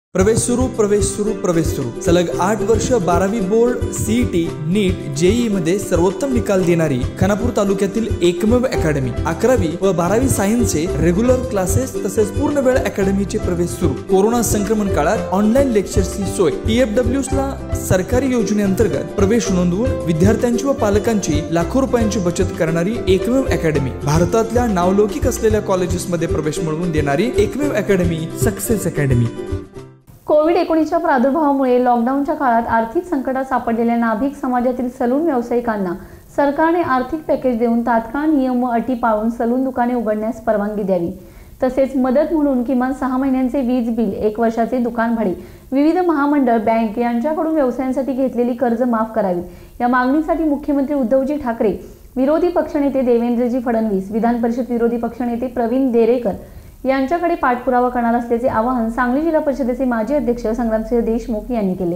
प्रवेश सुरू सलग 8 वर्ष 12वी बोर्ड सीईटी नीट जेईई मध्ये सर्वोत्तम निकाल देणारी खानापूर तालुक्यातील एकमेव अकॅडमी 11वी व 12वी सायन्सचे रेग्युलर क्लासेस तसेच पूर्ण वेळ अकॅडमीचे प्रवेश सुरू। कोरोना संक्रमण काळात ऑनलाईन लेक्चर्सची सोय। TFWs ला सरकारी योजनेअंतर्गत प्रवेश नोंदवून विद्यार्थ्यांची व पालकांची लाखो रुपयांची बचत करणारी एकमेव अकॅडमी। भारतातल्या नावलौकिक असलेल्या कॉलेजेसमध्ये प्रवेश मिळवून देणारी एकमेव अकॅडमी सक्सेस अकॅडमी। कोविड-19च्या प्रादुर्भावामुळे लॉकडाऊनच्या काळात आर्थिक संकटात सापडलेल्या नाभिक समाजातील सलून व्यावसायिकांना सरकारने आर्थिक पॅकेज देऊन तात्काळ नियम व अटी पाळून सलून दुकाने उघडण्यास परवानगी द्यावी। तसेच मदत म्हणून किमान 6 महिन्यांचे वीज बिल, 1 वर्षाचे दुकान भाडे, विविध महामंडळ, बँक यांच्याकडून व्यवसायांसाठी घेतलेली कर्ज माफ करावी। या मागणीसाठी मुख्यमंत्री उद्धवजी ठाकरे, विरोधी पक्षनेते देवेंद्रजी फडणवीस, विधान परिषद विरोधी पक्षनेते प्रवीण दरेकर यांच्याकडे पाठपुरावा करणार असल्याचे आवाहन सांगली जिल्हा परिषदेचे माजी अध्यक्ष संग्रामसिंह देशमुख यांनी केले।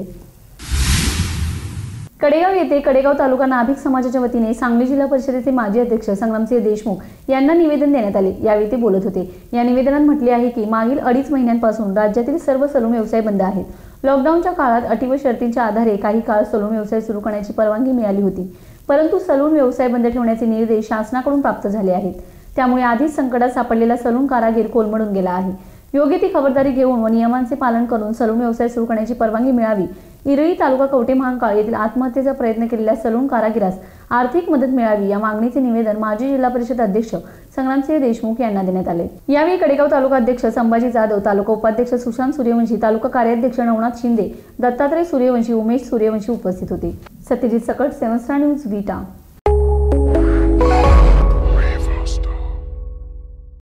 कडेगाव येथे कडेगाव तालुका नाभिक समाजाच्या वतीने सांगली जिल्हा परिषदेचे माजी अध्यक्ष संग्रामसिंह देशमुख यांना निवेदन देण्यात आले। यावेळी ते बोलत होते। या निवेदनात म्हटले आहे की मागील 2.5 महिन्यांपासून राज्यातील सर्व सलून व्यवसाय बंद आहेत। लॉकडाऊनच्या काळात अटी व शर्तींच्या आधारे काही काळ सलून व्यवसाय सुरू करण्याची परवानगी मिळाली होती, परंतु सलून व्यवसाय बंद ठेवण्याचे निर्देश शासनाकडून प्राप्त झाले आहेत। त्यामुळे आधीच संकटात सापडलेला सलून कारागीर कोलमडून गेला आहे। योग्य ती खबरदारी घेऊन व नियमांचे पालन करून सलून व्यवसाय सुरू करण्याची परवानगी मिळावी। इरळी तालुका कवठेमहांकाळ येथील आत्महत्येचा प्रयत्न केलेल्या सलून कारागिरास आर्थिक मदत मिळावी या मागणीचे निवेदन माजी जिल्हा परिषद अध्यक्ष संग्रामसिंह देशमुख यांना देण्यात आले। यावेळी कडेगाव तालुका अध्यक्ष संभाजी जाधव, तालुका उपाध्यक्ष सुशांत सूर्यवंशी, तालुका कार्याध्यक्ष नवनाथ शिंदे, दत्तात्रय सूर्यवंशी, उमेश सूर्यवंशी उपस्थित होते। सत्यजित सकट, 7 स्टार न्यूज, विटा।